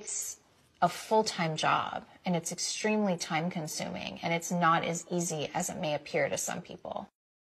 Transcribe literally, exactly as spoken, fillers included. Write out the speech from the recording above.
It's a full-time job, and it's extremely time-consuming, and it's not as easy as it may appear to some people.